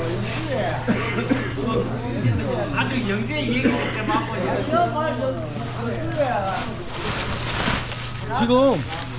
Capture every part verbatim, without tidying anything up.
아주 영주의 얘기 좀 하고. 지금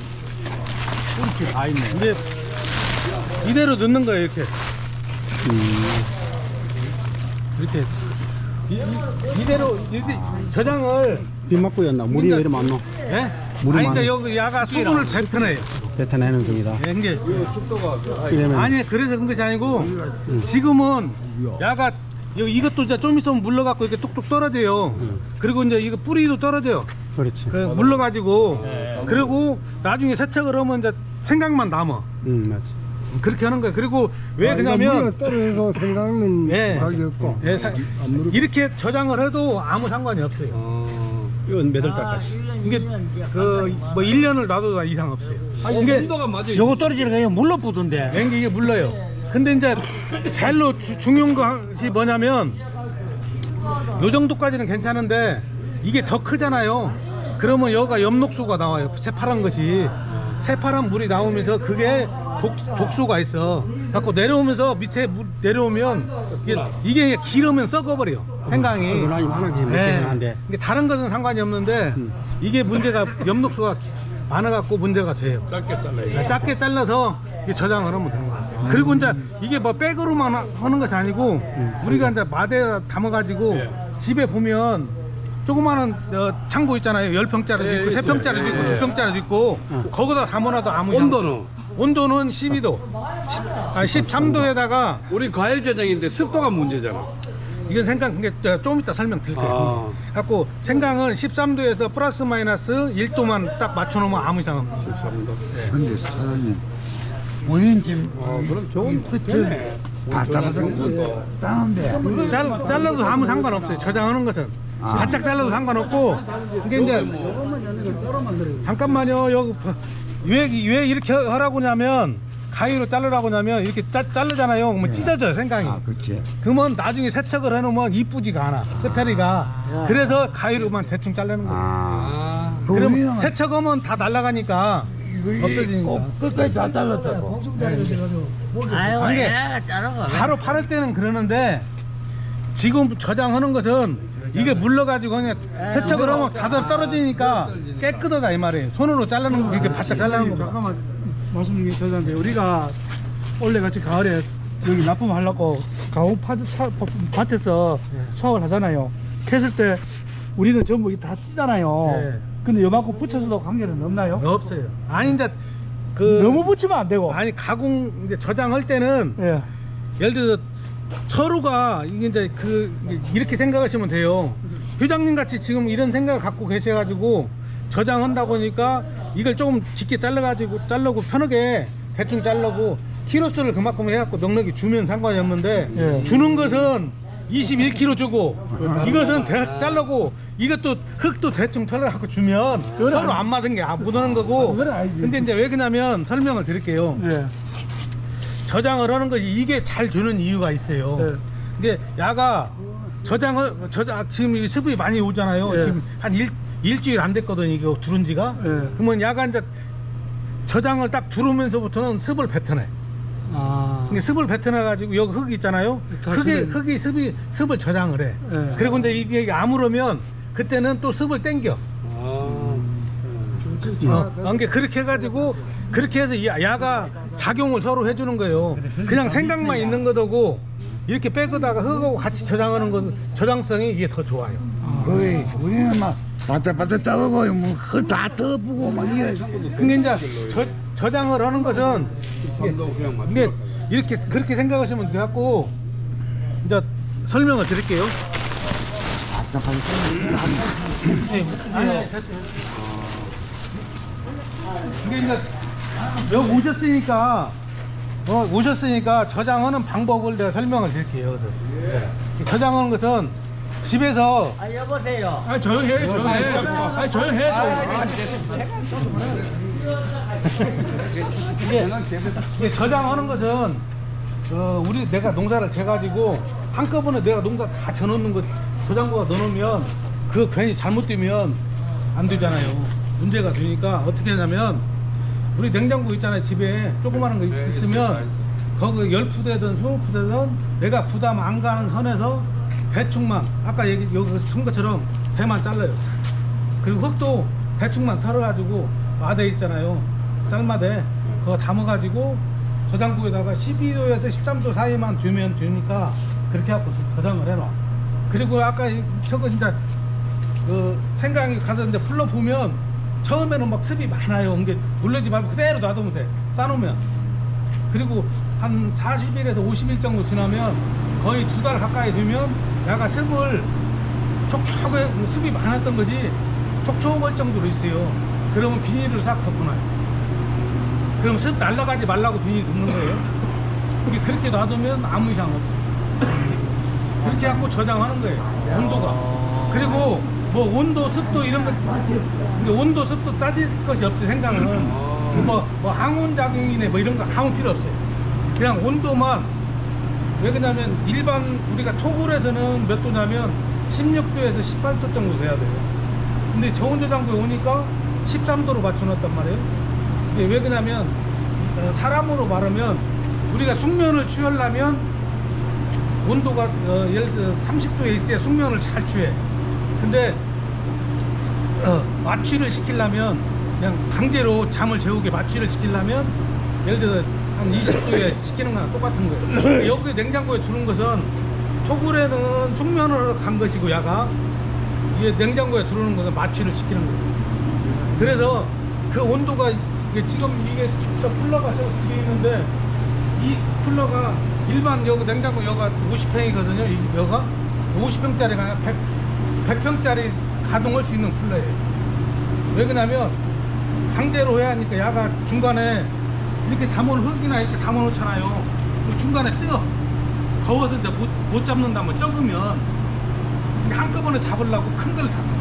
다 있네. 근데 이대로 넣는 거예요, 이렇게. 음. 이렇게 이, 이, 이대로 이렇게 저장을 비 맞고 였나? 물이 왜 이러면 안 넣어? 예? 물이 아니 근데 많아. 여기 야가 수분을 뱉어내요. 뱉어내는 중이다. 예, 이게 이러면 아니 그래서 그런 것이 아니고 음. 지금은 야가 여기 이것도 이제 좀 있으면 물러갖고 이렇게 뚝뚝 떨어져요. 음. 그리고 이제 이거 뿌리도 떨어져요. 그렇지. 그 물러가지고 네. 그리고 나중에 세척을 하면 이제 생각만 남아. 응, 맞지. 그렇게 하는 거예요. 그리고 왜 아, 그러냐면 떨어져서 생각은 예, 말이 없고 예, 사, 이렇게 저장을 해도 아무 상관이 없어요. 어... 이건 몇 월 달까지? 이게 그 뭐 일 년을 놔도 이상 없어요. 아니, 이게 온도가 맞아요. 요거 떨어지는 거예요. 물러 뿌던데. 이게 이게 물러요. 근데 이제 잘로 주, 중요한 것이 뭐냐면 요 정도까지는 괜찮은데 이게 더 크잖아요. 그러면 여기가 엽록소가 나와요. 새파란 것이 새파란 물이 나오면서 그게 독, 독소가 있어. 갖고 내려오면서 밑에 물 내려오면 이게, 이게 길으면 썩어버려. 생강이. 나 이만하게 네. 한데. 이게 다른 것은 상관이 없는데 음. 이게 문제가 엽록소가 많아갖고 문제가 돼요. 짧게 잘라요. 짧게 잘라서 이게 저장을 하면 되는 거야. 음. 그리고 이제 이게 뭐 백으로만 하는 것이 아니고 음, 우리가 이제 마대에 담아가지고 예. 집에 보면 조그마한 어, 창고 있잖아요. 십 평짜리도 예, 있고 세 평짜리도 예, 있고 두 평짜리도 있고 예. 거기다 담아놔도 아무 온도는? 온도는 십이 도 아, 십삼 도에다가 우리 과일 저장인데 습도가 문제잖아. 이건 생강 그게 좀 이따 설명드릴게요. 아. 갖고 생강은 십삼 도에서 플러스 마이너스 일 도만 딱 맞춰놓으면 아무 이상 없어요. 십삼 도. 네. 근데 사장님 본인 지금 어, 그럼 좋은 끝을 바짝바짝 다운데 잘, 잘라도 아무 상관없어요. 저장하는 것은 아. 바짝 잘라도 상관없고 이게 이제 잠깐만요. 여기 왜, 왜 이렇게 하라고 하냐면 가위로 자르라고 하냐면 이렇게 짜, 자르잖아요. 그러면 네. 찢어져요 생강이. 아, 그렇지. 그러면 나중에 세척을 해놓으면 이쁘지가 않아 끝다리가. 아. 그래서 가위로만 대충 자르는 거예요. 아. 그러면 세척하면 다 날아가니까 없어지니까. 끝까지 다 잘랐다고. 아유, 게 예, 자르고. 바로 팔을 때는 그러는데 지금 저장하는 것은 이게 물러가지고 그냥 세척을 하면 자동 떨어지니까 깨끗하다 이 말이에요. 손으로 자르는 거 이렇게 바짝 자르는 거. 잠깐만 말씀 중에 저한테 우리가 원래 같이 가을에 여기 납품하려고 가온 밭에서 수확을 하잖아요. 캐을 때 우리는 전부 다 찌잖아요. 네. 근데 요만큼 붙여서도 관계는 없나요? 없어요. 아니 이제 그 너무 붙이면 안 되고. 아니 가공 이제 저장할 때는 예. 예를 들어 서로가 이게 이제 그 이렇게 생각하시면 돼요. 회장님 같이 지금 이런 생각을 갖고 계셔가지고 저장한다고 하니까 이걸 조금 깊게 잘라가지고 자르고 편하게 대충 자르고 키로수를 그만큼 해갖고 넉넉히 주면 상관이 없는데 예. 주는 것은 이십일 킬로그램 주고 이것은 대, 자르고 이것도 흙도 대충 털어갖고 주면 서로 안 맞은 게 묻어는 거고. 근데 이제 왜 그러냐면 설명을 드릴게요. 예. 저장을 하는 것이 이게 잘 되는 이유가 있어요. 네. 이게 야가 저장을 저장 지금 이 습이 많이 오잖아요. 네. 지금 한 일, 일주일 안 됐거든 이거 두른 지가. 네. 그러면 야가 이제 저장을 딱 두르면서부터는 습을 뱉어내. 아. 이게 습을 뱉어내 가지고 여기 흙이 있잖아요. 흙이 흙이 습이 습을 저장을 해. 네. 그리고 이제 이게 아무르면 그때는 또 습을 땡겨. 아. 어, 그러니까 그렇게 해가지고 그렇게 해서 야가 작용을 서로 해주는 거예요. 그냥 생각만 있는 거고 이렇게 빼거다가 흙하고 같이 저장하는 건 저장성이 이게 더 좋아요. 거의 우리는 막 바짝바짝 자르고 뭐다 덮고 막 이래. 근데 이제 저, 저장을 하는 것은 이게, 이게 이렇게 그렇게 생각하시면 돼갖고 이제 설명을 드릴게요. 네, 네, 됐어요. 이게 이제 여기 오셨으니까 어, 오셨으니까 저장하는 방법을 내가 설명을 드릴게요. 그래서 네. 저장하는 것은 집에서 아 여보세요. 아 조용해 조용해. 아 조용해 이게, 이게 저장하는 것은 어, 우리 내가 농사를 재가지고 한꺼번에 내가 농사 다 져놓는 거 저장고가 넣어놓으면 그거 괜히 잘못되면 안 되잖아요. 문제가 되니까 어떻게 하냐면 우리 냉장고 있잖아요. 집에 조그마한 거 있으면 거기 열 푸대든 스무 푸대든 내가 부담 안 가는 선에서 대충만 아까 얘기 여기 선 것처럼 대만 잘라요. 그리고 흙도 대충만 털어가지고 마대 있잖아요. 쌀마대 그거 담아가지고 저장고에다가 십이 도에서 십삼 도 사이만 두면 되니까 그렇게 하고 저장을 해놔. 그리고 아까 저거 진짜 그 생강이 가서 이제 풀러 보면 처음에는 막 습이 많아요. 이게 눌러지 말고 그대로 놔두면 돼. 싸놓으면. 그리고 한 사십 일에서 오십 일 정도 지나면 거의 두 달 가까이 되면 야가 습을 촉촉하게 습이 많았던 것이 촉촉할 정도로 있어요. 그러면 비닐을 싹 덮어놔요. 그럼 습 날라가지 말라고 비닐 덮는 거예요. 이게 그렇게 놔두면 아무 이상 없어요. 그렇게 하고 저장하는 거예요. 온도가. 그리고 뭐 온도, 습도 이런 거, 근데 온도, 습도 따질 것이 없어요. 생강은 뭐, 뭐 항온 작용이네 뭐 이런 거 아무 필요 없어요. 그냥 온도만. 왜 그러냐면 일반 우리가 토굴에서는 몇 도냐면 십육 도에서 십팔 도 정도 돼야 돼요. 근데 저온저장고에 오니까 십삼 도로 맞춰놨단 말이에요. 이게 왜 그러냐면 어, 사람으로 말하면 우리가 숙면을 취하려면 온도가 어, 예를 들어 삼십 도에 있어야 숙면을 잘 취해. 근데 어, 마취를 시키려면 그냥 강제로 잠을 재우게 마취를 시키려면 예를 들어 한 이십 도에 시키는 거랑 똑같은 거예요. 여기 냉장고에 두는 것은 토굴에는 숙면을 간 것이고 야가 이게 냉장고에 두는 것은 마취를 시키는 거예요. 그래서 그 온도가 이게 지금 이게 저 쿨러가 저 뒤에 있는데 이 쿨러가 일반 여기 냉장고 여가 오십 평이거든요. 이 여가 오십 평짜리가 아니라 백, 백 평짜리 가동할 수 있는 쿨러예요. 왜 그러냐면 강제로 해야 하니까 야가 중간에 이렇게 담아놓은 흙이나 이렇게 담아놓잖아요. 중간에 뜨거 더워서 이제 못, 못 잡는다면 적으면 한꺼번에 잡으려고 큰 걸 담아.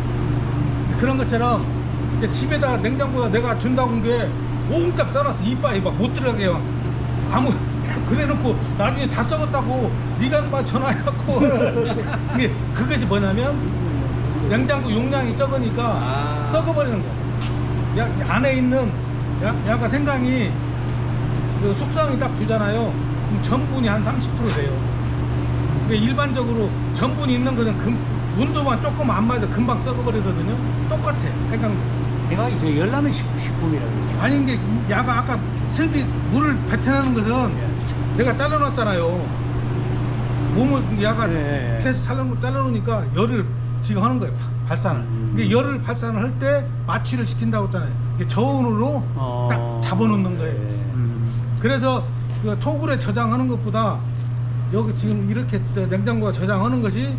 그런 것처럼 이제 집에다 냉장고에다 내가 준다고 한 게 몽땅 썰었어. 이빨이 막 못 들어가게 막 아무 그래놓고 나중에 다 썩었다고 네가 막 전화해갖고 이게 그것이 뭐냐면 냉장고 용량이 적으니까 아. 썩어버리는 거야. 야, 안에 있는 야, 야가 생강이 그 숙성이 딱 되잖아요. 그럼 전분이 한 삼십 퍼센트 돼요. 근데 일반적으로 전분이 있는 것은 금, 온도만 조금 안 맞아 금방 썩어버리거든요. 똑같아 생강도. 내가 이제 열라면 식품이라고. 아니 이게 이 야가 아까 습이 물을 뱉어내는 것은 내가 잘라놨잖아요. 몸을 야가 네. 계속 잘라놓, 잘라놓으니까 열을 지금 하는 거예요. 발산을. 음. 이게 열을 발산을 할 때 마취를 시킨다고 했잖아요. 이게 저온으로 어. 딱 잡아놓는 거예요. 음. 그래서 그 토굴에 저장하는 것보다 여기 지금 이렇게 냉장고에 저장하는 것이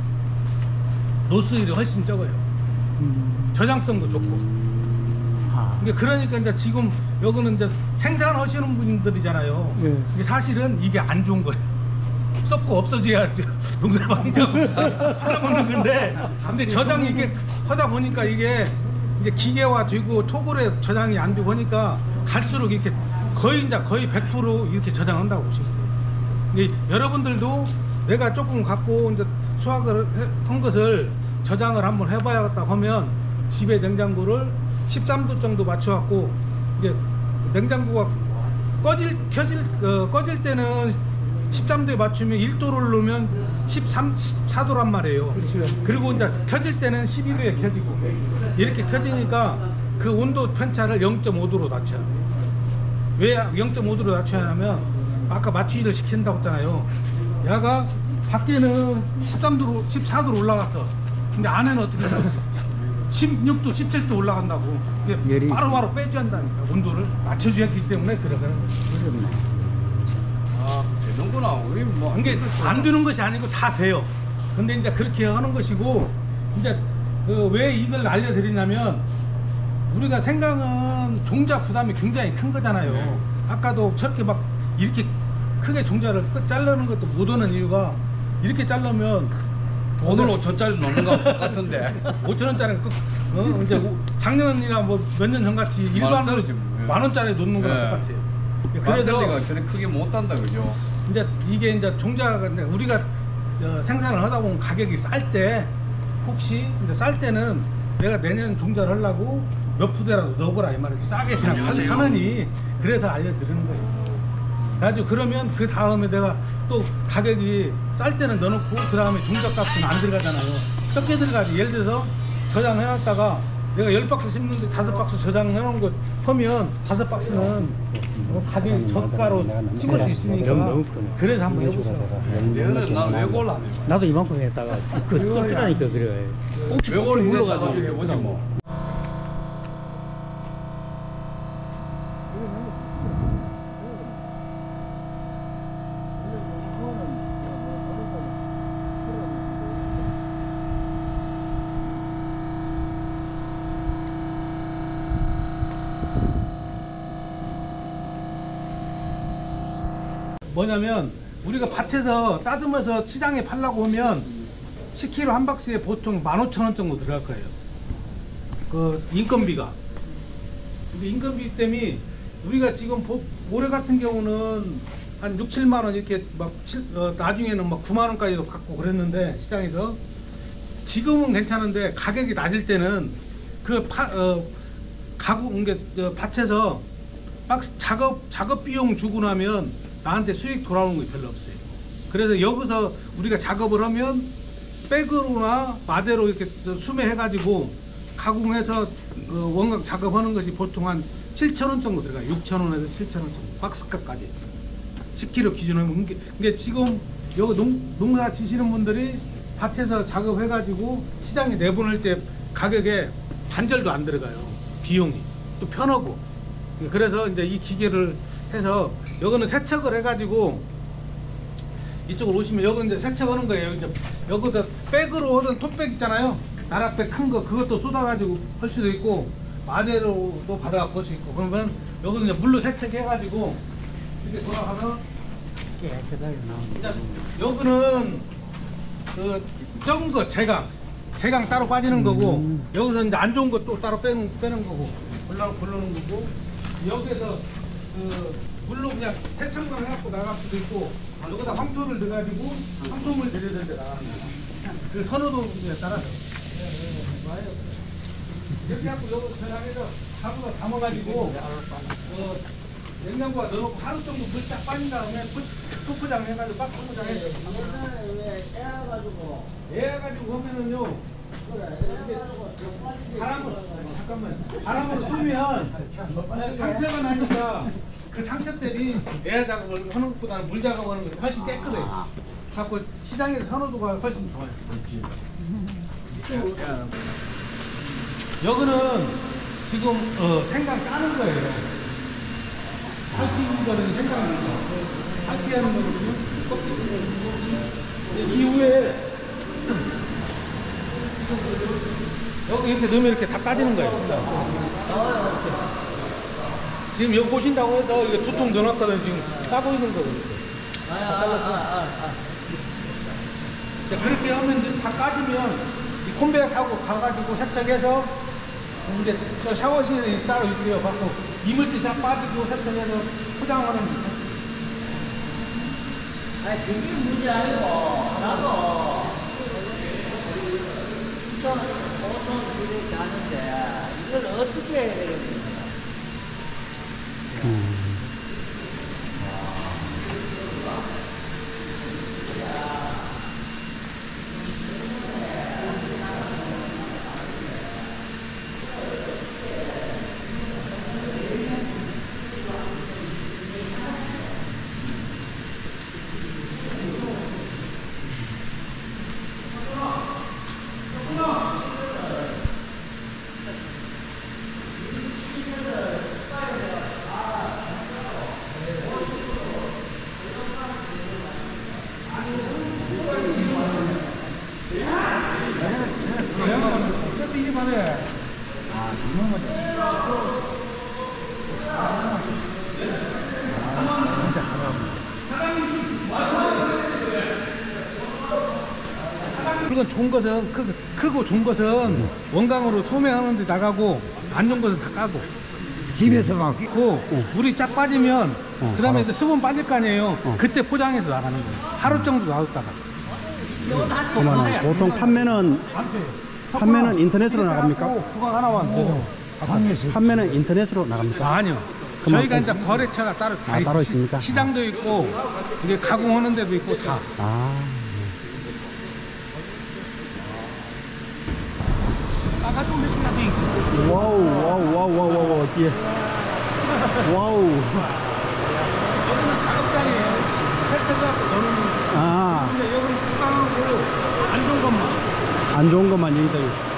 노수율이 훨씬 적어요. 음. 저장성도 좋고. 아. 이게 그러니까 이제 지금 여기는 이제 생산하시는 분들이잖아요. 예. 이게 사실은 이게 안 좋은 거예요. 썩고 없어져야 농사방이자고 팔아먹는 건데, 근데 저장이 이게 하다 보니까 이게 이제 기계화되고 토굴에 저장이 안 되고 하니까 갈수록 이렇게 거의 이제 거의 백 퍼센트 이렇게 저장한다고 보시면 돼요. 근데 여러분들도 내가 조금 갖고 이제 수확을 해- 한 것을 저장을 한번 해봐야겠다 하면 집에 냉장고를 십삼 도 정도 맞춰갖고 이제 냉장고가 꺼질 켜질 어, 꺼질 때는 십삼 도에 맞추면 일 도를 놓으면 십삼, 십사 도란 말이에요. 그렇죠. 그리고 이제 켜질 때는 십이 도에 켜지고 이렇게 켜지니까 그 온도 편차를 영 점 오 도로 낮춰야 돼요. 왜 영 점 오 도로 낮춰야 하면 아까 맞추기를 시킨다고 했잖아요. 야가 밖에는 십삼 도로 십사 도로 올라갔어. 근데 안에는 어떻게 되냐? 십육 도, 십칠 도 올라간다고. 이게 열이- 바로바로 빼줘야 한다니까. 온도를 맞춰줘야 하기 때문에 들어가는 거예요. 아, 되는구나. 우리 뭐. 이게 안 되는 것이 아니고 다 돼요. 근데 이제 그렇게 하는 것이고, 이제 그 왜 이걸 알려드리냐면, 우리가 생강은 종자 부담이 굉장히 큰 거잖아요. 네. 아까도 저렇게 막 이렇게 크게 종자를 끝 자르는 것도 못 오는 이유가 이렇게 자르면 오늘 오천짜리 넣는 거 같은데. 오천 원짜리 끝, 어? 이제 오- 작년이나 뭐 몇 년 전 같이 만 일반으로 원짜리지 뭐. 만 원짜리 놓는 거랑 네. 똑같아요. 그래서 그래서 저는 크게 못 단다 그죠? 이제 이게 이제 종자가 이제 우리가 저 생산을 하다 보면 가격이 쌀 때 혹시 이제 쌀 때는 내가 내년 종자를 하려고 몇 푸대라도 넣어보라 이 말이죠. 싸게 그냥 팔- 안녕하세요. 파느니 그래서 알려드리는 거예요. 나중에 그러면 그 다음에 내가 또 가격이 쌀 때는 넣어놓고 그 다음에 종잣값은 안 들어가잖아요. 적게 들어가지. 예를 들어서 저장해놨다가 내가 열 박스 심는데 다섯 박스 저장해놓은 거 하면 다섯 박스는 어, 가격이 저가로 찍을 수 있으니까 그래서 한번 해보세요. 얘는 나 외골 안 해. 나도 이만큼 했다가 그 쏠지라니까 그래. 외골 물러가지고 이랬다가 이렇게 보자 뭐. 뭐냐면 우리가 밭에서 따듬어서 시장에 팔라고 하면 십 킬로그램 한 박스에 보통 만 오천 원 정도 들어갈 거예요. 그 인건비가. 근데 인건비 때문에 우리가 지금 보, 모래 같은 경우는 한 육, 칠만 원 이렇게 막 칠, 어, 나중에는 막 구만 원까지도 받고 그랬는데 시장에서 지금은 괜찮은데 가격이 낮을 때는 그 파, 어, 가구 이게 저 밭에서 박스 작업 작업 비용 주고 나면 나한테 수익 돌아오는 게 별로 없어요. 그래서 여기서 우리가 작업을 하면 백으로나 마대로 이렇게 수매해가지고 가공해서 그 원각 작업하는 것이 보통 한 칠천 원 정도 들어가요. 육천 원에서 칠천 원 정도 박스값까지 십 킬로그램 기준으로. 그게 지금 여기 농, 농사 지시는 분들이 밭에서 작업해가지고 시장에 내보낼 때 가격에 반절도 안 들어가요. 비용이 또 편하고. 그래서 이제 이 기계를 해서 여기는 세척을 해가지고 이쪽으로 오시면 여기 이제 세척하는 거예요. 이제 여기다 백으로 하던 톱백 있잖아요. 나락백 큰 거 그것도 쏟아가지고 할 수도 있고 마대로도 받아갖고 할 수 있고. 그러면 여기는 이제 물로 세척해가지고 이렇게 돌아가서 깨끗하게 나오네. 여기는 그 적은 거 제강 제강 따로 빠지는 거고 여기서 이제 안 좋은 거 또 따로 빼는 빼는 거고 골라 고르는 거고 여기에서 그 물로 그냥 세척만 해갖고 나갈 수도 있고 여기다 황토를 넣어가지고 황토물 들여야 되는데 나가는 거야. 그 선호도에 따라서 이렇게 해갖고 여기 저장해서 가구가 담아가지고 어, 냉장고에 넣어놓고 하루 정도 물 딱 빠진 다음에 토포장 해가지고 박스 포장 해서 에어가지고 에어가지고 하면은요 바람을 잠깐만 바람으로 쏘면 상처가 나니까 그 상처 때문에 에어 작업을 하는 것보다는 물 작업하는 게 훨씬 깨끗해요. 자꾸 시장에서 선호도가 훨씬 좋아요. 여기는 지금 어, 생강 까는 거예요. 할퀴는 거는 생강이죠. 할퀴하는 거거든요. 이후에 여기 이렇게 넣으면 이렇게 다 까지는 거예요. 지금 여기 보신다고 해서 이게 두 통 넣어놨거든요. 지금 까고 있는 거거든요. 다 잘라서. 그렇게 하면 이제 다 까지면 이 콘베어 타고 가가지고 세척해서 이제 저 샤워실이 따로 있어요. 갖고 이물질 싹 빠지고 세척해서 포장하는 거죠. 아니 그게 문제 아니고 나도 보통 보통 이렇게 하는데 이걸 어떻게 해야 되겠습니까? 음. 어차피 이게 말해. 그건 좋은 것은 크, 크고 좋은 것은 원강으로 소매하는 데 나가고 안 좋은 것은 다 까고 집에서 막 그 물이 쫙 빠지면 어, 그 다음에 바로. 이제 수분 빠질 거 아니에요. 어. 그때 포장해서 나가는 거예요. 하루 정도 놔뒀다가 그러면 보통 판매는 판매는 인터넷으로 나갑니까? 구강 하나만 되죠. 판매는 인터넷으로 나갑니까? 아니요. 저희가 이제 거래처가 따로 다 아, 있어요. 따로 시- 있습니까? 시장도 있고 이게 가공하는 데도 있고 다. 아, 와우, 와우, 와우, 와우, 와우, 와우, 뒤에. 와우. 여기는 작업장이에요. 세차가 저는 아, 근데 여기는 뚜껑하고 안 좋은 것만. 안 좋은 것만 여기다.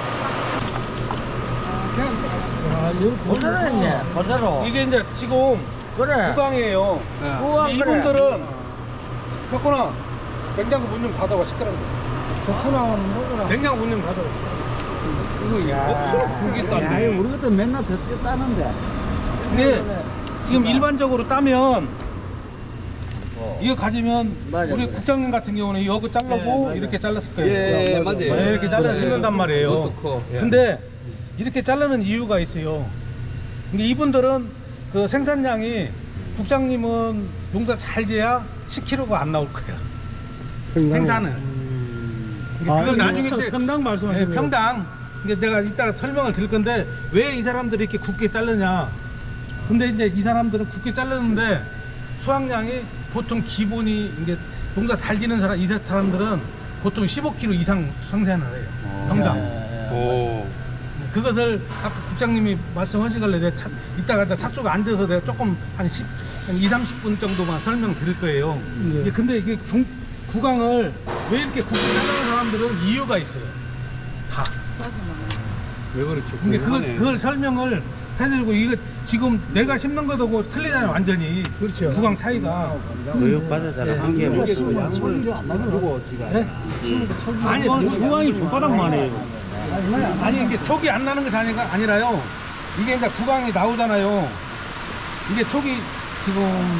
아, 이거 그대로 했네. 그대로. 이게 이제 지금 그래. 구강이에요. 우와, 근데 그래. 이분들은 혁구나 냉장고 문 좀 닫아봐 시끄러운데. 좋구나, 뭐구나. 냉장고 문 좀 닫아봐 시끄러운데. 이거 억수로 크게 야, 딴데. 우리 것도 맨날 볕 따는데. 근데 지금 일반적으로 따면 이거 가지면 맞아, 우리 맞아. 국장님 같은 경우는 이거 자르고 이렇게 잘랐을 거예요. 예, 맞아요. 네, 이렇게 잘라 신는단 말이에요. 그것도 커. 예. 근데 이렇게 자르는 이유가 있어요. 근데 이분들은 그 생산량이 국장님은 농사 잘 지어야 십 킬로그램가 안 나올 거예요. 생산은. 그러니까 아, 그걸 이거 나중에 때- 평당 말씀하시는 네, 거예요? 평당. 이게 내가 이따가 설명을 드릴 건데 왜 이 사람들이 이렇게 굵게 자르냐. 근데 이제 이 사람들은 굵게 자르는데 수확량이 보통 기본이 이게 농사 잘 지는 사람 이 사람들은 보통 십오 킬로그램 이상 생산을 해요. 평당. 오. 그것을 아까 국장님이 말씀하시길래 내가 차, 이따가 이제 차 속에 앉아서 내가 조금 한 십, 한 이, 삼십 분 정도만 설명 드릴 거예요. 네. 이게 근데 이게 중, 구강을 왜 이렇게 굵게 자르는 사람들은 이유가 있어요. 다. 왜 그렇죠? 근데 그걸, 그걸 설명을 해드리고 이거 지금 내가 심는 거하고 틀리잖아요 완전히. 그렇죠. 구강 차이가. 교육받아달라 한 개 먹고 소리를 안 나고 네? 아니 구강이 손바닥만 해요. 아니 이게 촉이 안 나는 것이 아니가 아니라요. 이게 이제 구강이 나오잖아요. 이게 촉이 지금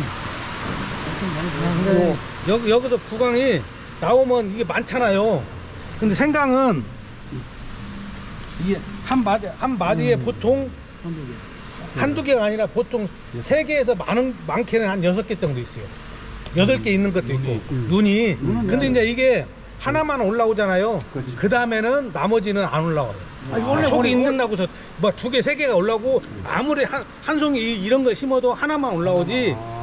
네. 여기 여기서 구강이 나오면 이게 많잖아요. 근데 생강은 이게 한 마디 한 마디에 보통 한두 개가 아니라 보통 세 개에서 많은 많게는 한 여섯 개 정도 있어요. 여덟 개 있는 것도 있고 눈이. 근데 이제 이게 하나만 올라오잖아요. 그 다음에는 나머지는 안 올라와요. 원래 촉이 원래 있는다고 뭐 두 개, 세 개가 올라오고 아무리 한, 한 송이 이- 이런 걸 심어도 하나만 올라오지